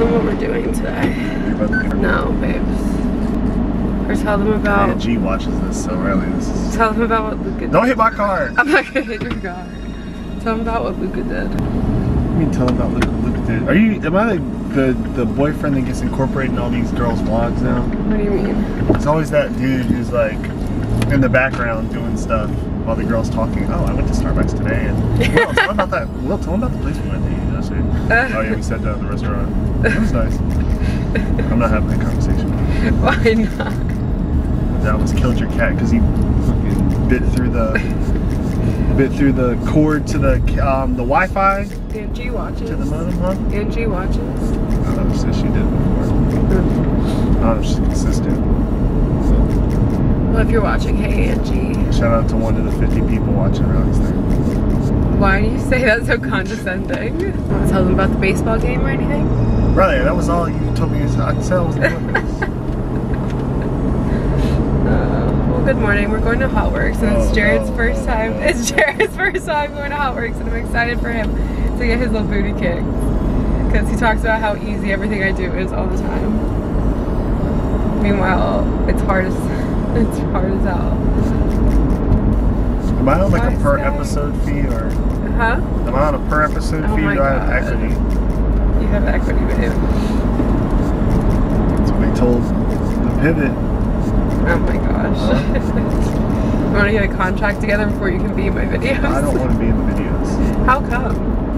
them what we're doing today. No, babes. Or tell them about... G watches this, so really this is... Tell them about what Luca did. Don't hit my car! I'm not gonna hit your car. Tell them about what Luca did. What do you mean tell them about what Luca did? Are you... Am I the boyfriend that gets incorporated in all these girls' vlogs now? What do you mean? It's always that dude who's like in the background doing stuff while the girl's talking. Oh, I went to Starbucks today and... Will, tell them about that. Will, tell them about the place we went to eat yesterday. Oh yeah, we sat down at the restaurant. It was nice. I'm not having that conversation. Why not? That almost killed your cat because he fucking bit through the cord to the Wi-Fi. Angie watches. To the modem, huh? Angie watches. Oh, so she did before. Oh, she's consistent. Well, if you're watching, hey Angie. Shout out to 1 to the 50 people watching Riley's thing. Why do you say that so condescending? Want to tell them about the baseball game or anything? Riley, that was all you told me. I said I was doing this. Well, good morning. We're going to Hotworks, and it's Jared's first time. It's Jared's first time going to Hotworks, and I'm excited for him to get his little booty kicked because he talks about how easy everything I do is all the time. Meanwhile, it's hard as hell. Am I on like a per episode fee or? Huh? Am I on a per episode fee or do I have equity? You have equity, babe. That's what they told the Pivot. Oh my gosh. You want to get a contract together before you can be in my videos? I don't want to be in the videos. How come?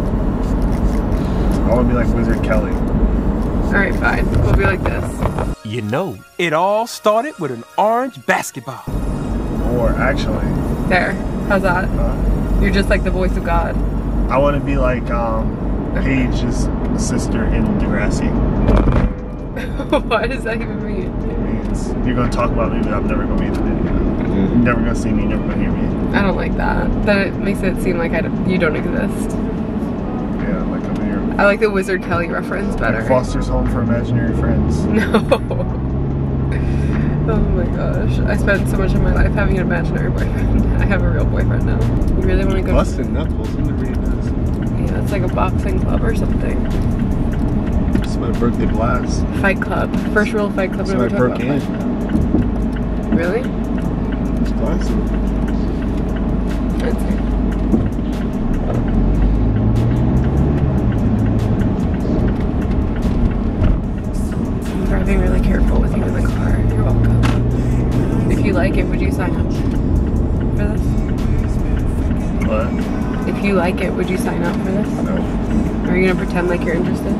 I want to be like Wizard Kelly. Alright, fine. We'll be like this. You know, it all started with an orange basketball. Or actually... There. How's that? You're just like the voice of God. I want to be like Paige's sister in Degrassi. What does that even mean? It means you're going to talk about me, but I'm never going to be in the video. You're never going to see me, you're never going to hear me. I don't like that. That makes it seem like you don't exist. Yeah, like I'm here. I like the Wizard Kelly reference better. Like Foster's Home for Imaginary Friends. No. Oh my gosh. I spent so much of my life having an imaginary boyfriend. I have a real boyfriend now. You really want to go? Busting knuckles, I'm gonna read this. Yeah, it's like a boxing club or something. It's my birthday blast. Fight club. First rule of Fight Club. It's my birthday. Really? It's classic. I'd say. I'm driving really careful with you in the car. You're welcome. If you like it, would you sign up for this? What? If you like it, would you sign up for this? No. Are you gonna pretend like you're interested?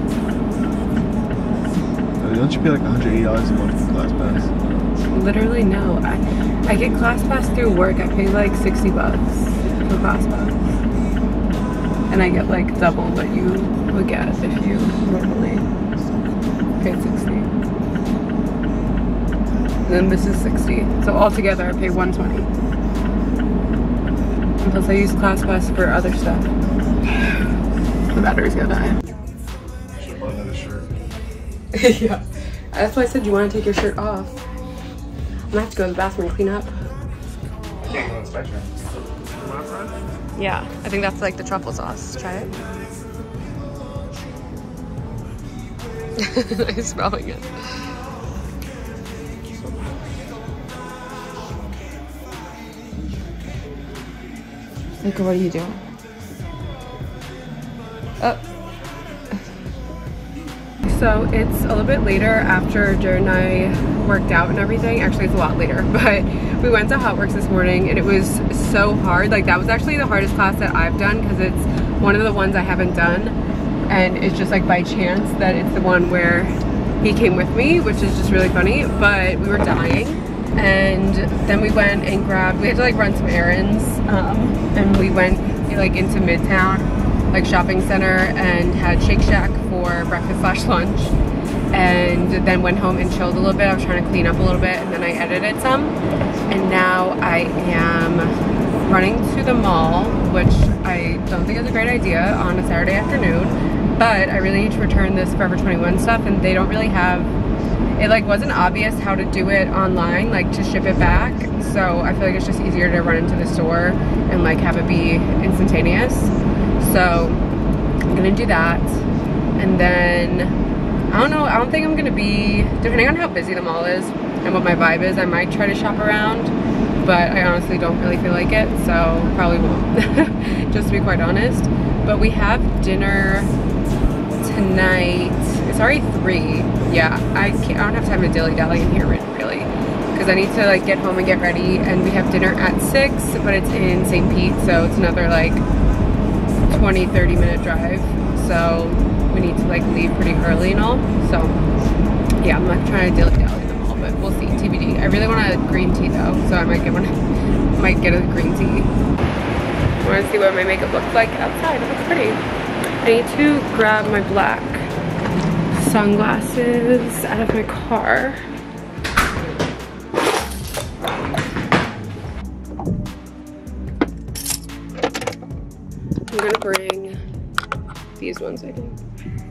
Don't you pay like $180 a month for ClassPass? Literally no. I get ClassPass through work. I pay like $60 for ClassPass. And I get like double what you would get if you normally paid $60. And then this is $60. So altogether I pay $120. And plus I use ClassPass for other stuff. The battery's gonna die. Should buy another shirt. Yeah. That's why I said you want to take your shirt off. I'm gonna have to go to the bathroom and clean up. Yeah, I think that's like the truffle sauce. Try it. I'm smelling it. Luca, what are you doing? Oh. So it's a little bit later after Jared and I worked out and everything. Actually, it's a lot later, but we went to Hotworks this morning and it was so hard. Like that was actually the hardest class that I've done because it's one of the ones I haven't done. And it's just like by chance that it's the one where he came with me, which is just really funny, but we were dying. And then we went and we had to like run some errands. And we went like into Midtown, like shopping center, and had Shake Shack for breakfast / lunch, and then went home and chilled a little bit. I was trying to clean up a little bit, and then I edited some, and now I am running to the mall, which I don't think is a great idea on a Saturday afternoon, but I really need to return this Forever 21 stuff, and they don't really have it. Like wasn't obvious how to do it online, like to ship it back, so I feel like it's just easier to run into the store and like have it be instantaneous. So I'm gonna do that, and then I don't know, I don't think I'm gonna be, depending on how busy the mall is and what my vibe is, I might try to shop around, but I honestly don't really feel like it, so probably won't, just to be quite honest. But we have dinner tonight. It's already 3. Yeah, I don't have time to dilly-dally in here really, because I need to like get home and get ready, and we have dinner at 6, but it's in St. Pete, so it's another like 20-30 minute drive, so we need to like leave pretty early and all. So yeah, I'm not trying to dilly-dally in the mall, but we'll see. TBD. I really want a green tea though, so I might get one. Might get a green tea. I want to see what my makeup looks like outside. It looks pretty. I need to grab my black sunglasses out of my car. I'm gonna bring these ones, I think.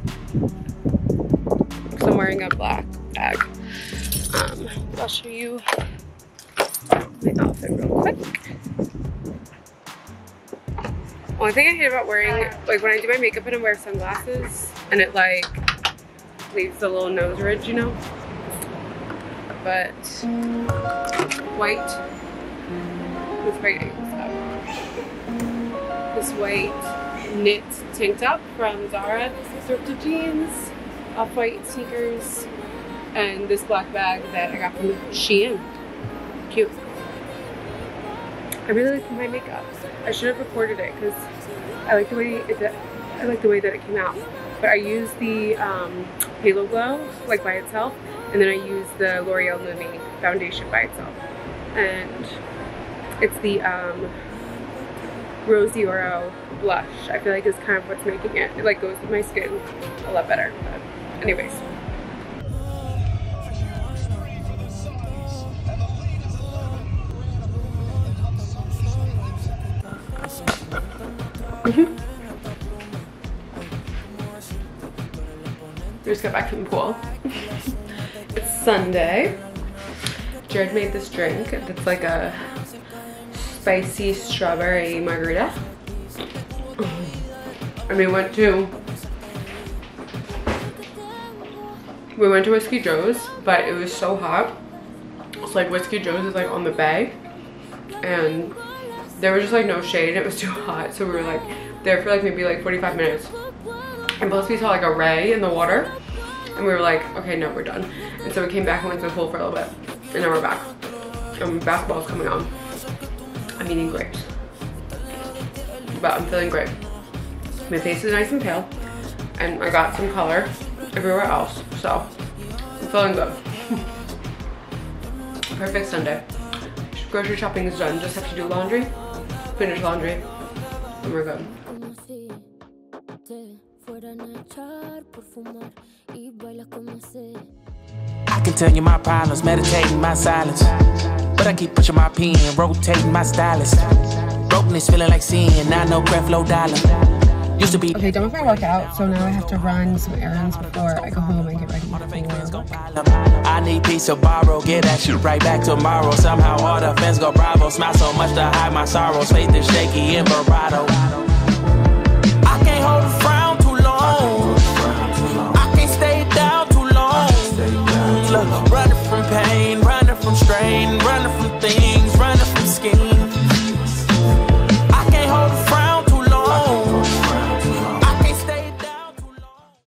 Because I'm wearing a black bag. I'll show you my outfit real quick. Only thing I hate about wearing, like when I do my makeup and I wear sunglasses and it like leaves the little nose ridge, you know? But white, this white knit tank top from Zara, thrifted jeans, off-white sneakers, and this black bag that I got from Shein. Cute. I really like my makeup. I should have recorded it because I like the way that it came out. But I use the Halo Glow like by itself, and then I use the L'Oreal Lumi foundation by itself. And it's the Rose Oro blush. I feel like is kind of what's making it. It like goes with my skin a lot better. But anyways. We just got back from the pool. It's Sunday. Jared made this drink. It's like a spicy strawberry margarita. And we went to Whiskey Joe's, but it was so hot. It's like Whiskey Joe's is like on the bay, and there was just like no shade. It was too hot, so we were like there for like maybe like 45 minutes. And plus we saw like a ray in the water, and we were like, okay, no, we're done. And so we came back and went to the pool for a little bit, and now we're back. Basketball's coming on. I'm eating grapes, but I'm feeling great. My face is nice and pale, and I got some color everywhere else, so I'm feeling good. Perfect Sunday. Grocery shopping is done. Just have to do laundry, finish laundry, and we're good. I can tell you my problems, meditating my silence, but I keep pushing my pen, rotating my stylus. Brokenness feeling like sin, I know Creflo Dollar. Used to be. Okay, done with my workout, so now I have to run some errands before I go home and get ready for. I need peace to borrow, get that shit right back tomorrow. Somehow all the fans go bravo, smile so much to hide my sorrows. Faith is shaky in bravado.